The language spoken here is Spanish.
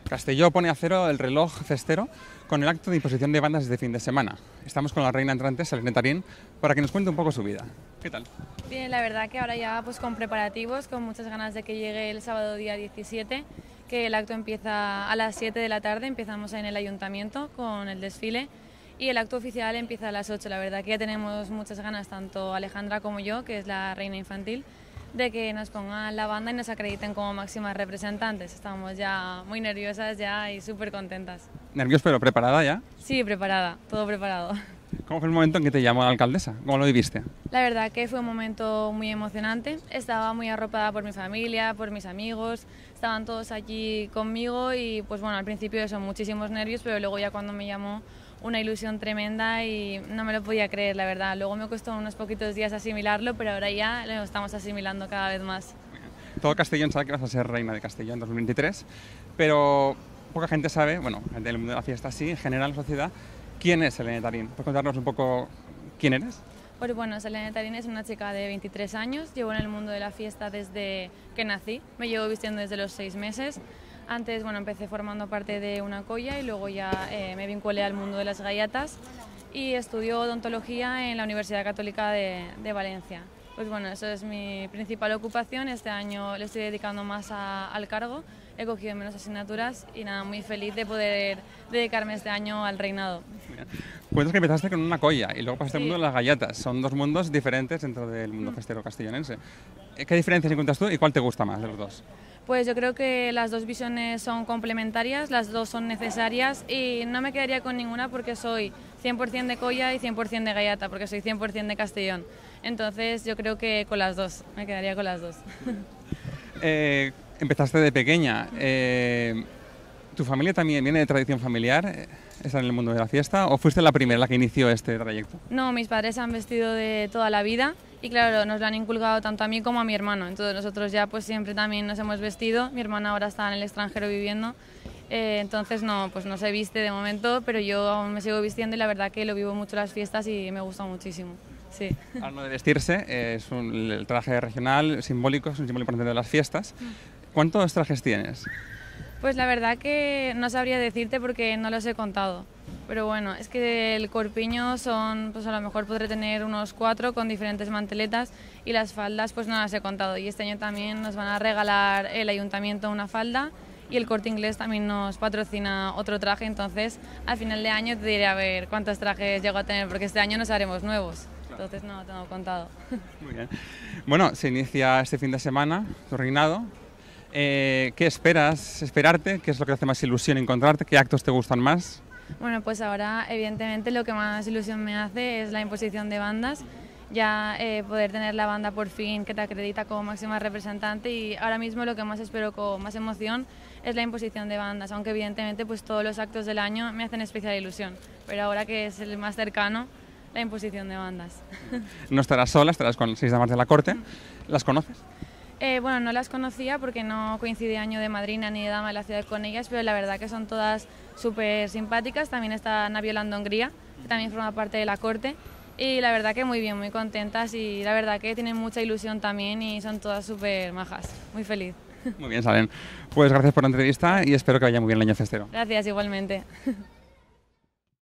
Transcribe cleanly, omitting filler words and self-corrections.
Castelló pone a cero el reloj cestero con el acto de imposición de bandas de fin de semana. Estamos con la reina entrante, Selene Tarín, para que nos cuente un poco su vida. ¿Qué tal? Bien, la verdad que ahora ya pues con preparativos, con muchas ganas de que llegue el sábado día 17, que el acto empieza a las 7 de la tarde, empezamos en el ayuntamiento con el desfile y el acto oficial empieza a las 8. La verdad que ya tenemos muchas ganas, tanto Alejandra como yo, que es la reina infantil, de que nos pongan la banda y nos acrediten como máximas representantes. Estamos ya muy nerviosas ya y súper contentas. ¿Nervios pero preparada ya? Sí, preparada, todo preparado. ¿Cómo fue el momento en que te llamó la alcaldesa? ¿Cómo lo viviste? La verdad que fue un momento muy emocionante. Estaba muy arropada por mi familia, por mis amigos, estaban todos allí conmigo y pues bueno, al principio eso, muchísimos nervios, pero luego ya cuando me llamó, una ilusión tremenda y no me lo podía creer, la verdad. Luego me costó unos poquitos días asimilarlo, pero ahora ya lo estamos asimilando cada vez más. Todo Castellón sabe que vas a ser reina de Castellón en 2023, pero poca gente sabe, bueno, del mundo de la fiesta sí, en general en la sociedad, ¿quién es Selene Tarín? ¿Puedes contarnos un poco quién eres? Pues bueno, Selene Tarín es una chica de 23 años, llevo en el mundo de la fiesta desde que nací, me llevo vistiendo desde los 6 meses. Antes, bueno, empecé formando parte de una colla y luego ya me vinculé al mundo de las gaiatas y estudio odontología en la Universidad Católica de Valencia. Pues bueno, eso es mi principal ocupación. Este año le estoy dedicando más al cargo, he cogido menos asignaturas y nada, muy feliz de poder dedicarme este año al reinado. Cuentas que empezaste con una colla y luego pasaste al Sí. mundo de las gaiatas. Son dos mundos diferentes dentro del mundo festero castellonense. ¿Qué diferencias encuentras tú y cuál te gusta más de los dos? Pues yo creo que las dos visiones son complementarias, las dos son necesarias y no me quedaría con ninguna porque soy 100% de colla y 100% de gaiata, porque soy 100% de Castellón. Entonces yo creo que con las dos, me quedaría con las dos. Empezaste de pequeña. ¿Tu familia también viene de tradición familiar? ¿Está en el mundo de la fiesta? ¿O fuiste la primera la que inició este trayecto? No, mis padres han vestido de toda la vida y claro, nos lo han inculcado tanto a mí como a mi hermano. Entonces nosotros ya pues siempre también nos hemos vestido. Mi hermana ahora está en el extranjero viviendo, entonces no, pues no se viste de momento, pero yo aún me sigo vistiendo y la verdad que lo vivo mucho las fiestas y me gusta muchísimo. Sí. Hablando de vestirse, el traje regional simbólico, es un símbolo importante de las fiestas. ¿Cuántos trajes tienes? Pues la verdad que no sabría decirte porque no los he contado. Pero bueno, es que el corpiño son, pues a lo mejor podré tener unos 4 con diferentes manteletas y las faldas pues no las he contado. Y este año también nos van a regalar el ayuntamiento una falda y el Corte Inglés también nos patrocina otro traje. Entonces al final de año te diré a ver cuántos trajes llego a tener porque este año nos haremos nuevos. Entonces no lo tengo contado. Muy bien. Bueno, se inicia este fin de semana tu reinado. ¿Qué esperas? ¿Esperarte? ¿Qué es lo que te hace más ilusión encontrarte? ¿Qué actos te gustan más? Bueno, pues ahora evidentemente lo que más ilusión me hace es la imposición de bandas, ya poder tener la banda por fin que te acredita como máxima representante y ahora mismo lo que más espero con más emoción es la imposición de bandas, aunque evidentemente pues todos los actos del año me hacen especial ilusión, pero ahora que es el más cercano, la imposición de bandas. No estarás sola, estarás con 6 damas de la corte. ¿Las conoces? Bueno, no las conocía porque no coincidí año de madrina ni de dama de la ciudad con ellas, pero la verdad que son todas súper simpáticas. También está Ana Yolanda Hongría, que también forma parte de la corte, y la verdad que muy bien, muy contentas y la verdad que tienen mucha ilusión también y son todas súper majas. Muy feliz. Muy bien, Salen. Pues gracias por la entrevista y espero que vaya muy bien el año festero. Gracias, igualmente.